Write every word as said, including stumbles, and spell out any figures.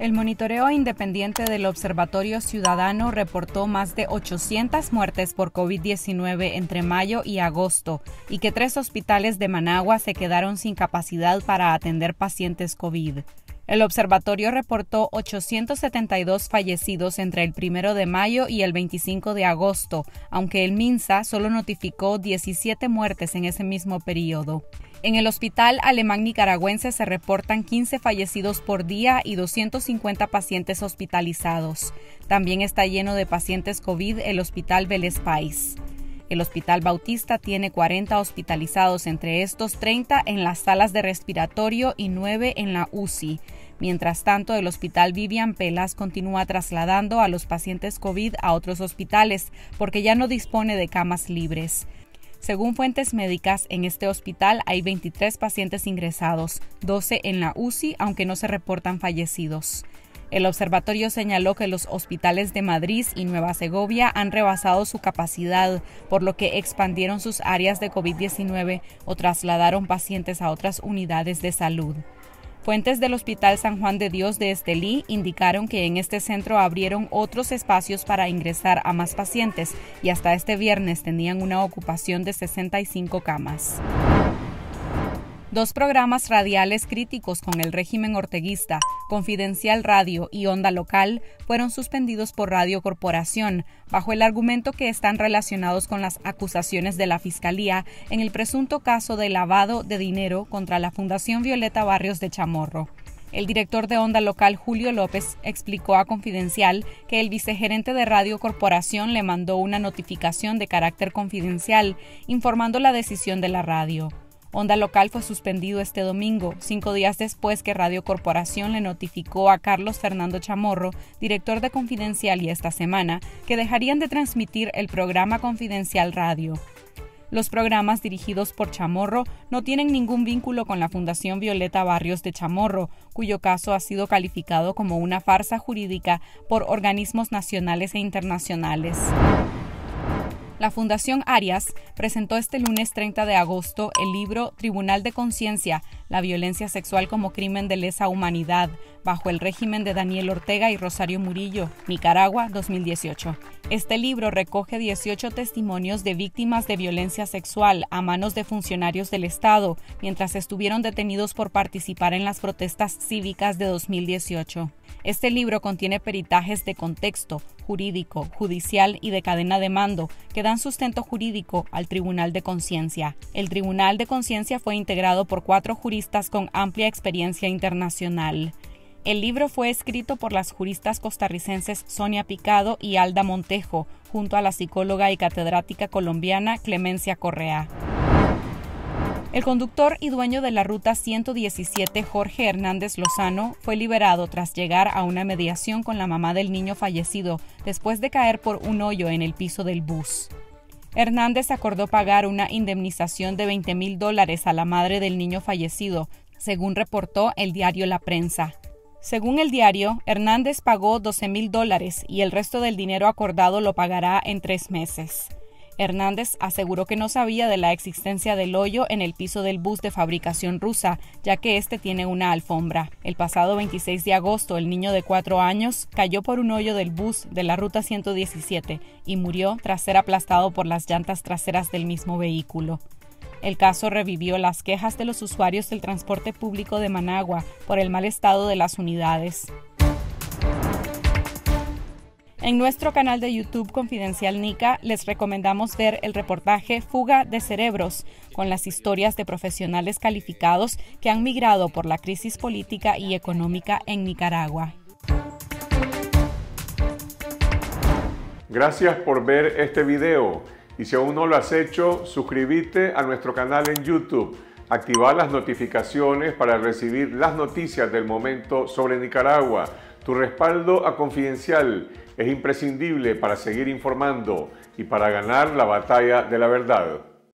El monitoreo independiente del Observatorio Ciudadano reportó más de ochocientas muertes por COVID diecinueve entre mayo y agosto y que tres hospitales de Managua se quedaron sin capacidad para atender pacientes COVID. El observatorio reportó ochocientos setenta y dos fallecidos entre el primero de mayo y el veinticinco de agosto, aunque el MINSA solo notificó diecisiete muertes en ese mismo periodo. En el Hospital Alemán Nicaragüense se reportan quince fallecidos por día y doscientos cincuenta pacientes hospitalizados. También está lleno de pacientes COVID el Hospital Vélez Páez. El Hospital Bautista tiene cuarenta hospitalizados, entre estos treinta en las salas de respiratorio y nueve en la U C I. Mientras tanto, el Hospital Vivian Pelas continúa trasladando a los pacientes COVID a otros hospitales porque ya no dispone de camas libres. Según fuentes médicas, en este hospital hay veintitrés pacientes ingresados, doce en la U C I, aunque no se reportan fallecidos. El observatorio señaló que los hospitales de Madrid y Nueva Segovia han rebasado su capacidad, por lo que expandieron sus áreas de COVID diecinueve o trasladaron pacientes a otras unidades de salud. Fuentes del Hospital San Juan de Dios de Estelí indicaron que en este centro abrieron otros espacios para ingresar a más pacientes y hasta este viernes tenían una ocupación de sesenta y cinco camas. Dos programas radiales críticos con el régimen orteguista, Confidencial Radio y Onda Local, fueron suspendidos por Radio Corporación, bajo el argumento que están relacionados con las acusaciones de la Fiscalía en el presunto caso de lavado de dinero contra la Fundación Violeta Barrios de Chamorro. El director de Onda Local, Julio López, explicó a Confidencial que el vicegerente de Radio Corporación le mandó una notificación de carácter confidencial, informando la decisión de la radio. Onda Local fue suspendido este domingo, cinco días después que Radio Corporación le notificó a Carlos Fernando Chamorro, director de Confidencial y Esta Semana, que dejarían de transmitir el programa Confidencial Radio. Los programas dirigidos por Chamorro no tienen ningún vínculo con la Fundación Violeta Barrios de Chamorro, cuyo caso ha sido calificado como una farsa jurídica por organismos nacionales e internacionales. La Fundación Arias presentó este lunes treinta de agosto el libro Tribunal de Conciencia, la violencia sexual como crimen de lesa humanidad, bajo el régimen de Daniel Ortega y Rosario Murillo, Nicaragua, dos mil dieciocho. Este libro recoge dieciocho testimonios de víctimas de violencia sexual a manos de funcionarios del Estado, mientras estuvieron detenidos por participar en las protestas cívicas de dos mil dieciocho. Este libro contiene peritajes de contexto, jurídico, judicial y de cadena de mando que dan sustento jurídico al Tribunal de Conciencia. El Tribunal de Conciencia fue integrado por cuatro juristas con amplia experiencia internacional. El libro fue escrito por las juristas costarricenses Sonia Picado y Alda Montejo, junto a la psicóloga y catedrática colombiana Clemencia Correa. El conductor y dueño de la ruta ciento diecisiete, Jorge Hernández Lozano, fue liberado tras llegar a una mediación con la mamá del niño fallecido después de caer por un hoyo en el piso del bus. Hernández acordó pagar una indemnización de veinte mil dólares a la madre del niño fallecido, según reportó el diario La Prensa. Según el diario, Hernández pagó doce mil dólares y el resto del dinero acordado lo pagará en tres meses. Hernández aseguró que no sabía de la existencia del hoyo en el piso del bus de fabricación rusa, ya que este tiene una alfombra. El pasado veintiséis de agosto, el niño de cuatro años cayó por un hoyo del bus de la ruta ciento diecisiete y murió tras ser aplastado por las llantas traseras del mismo vehículo. El caso revivió las quejas de los usuarios del transporte público de Managua por el mal estado de las unidades. En nuestro canal de YouTube Confidencial Nica les recomendamos ver el reportaje Fuga de Cerebros, con las historias de profesionales calificados que han migrado por la crisis política y económica en Nicaragua. Gracias por ver este video y si aún no lo has hecho, suscríbete a nuestro canal en YouTube. Activa las notificaciones para recibir las noticias del momento sobre Nicaragua. Tu respaldo a Confidencial es imprescindible para seguir informando y para ganar la batalla de la verdad.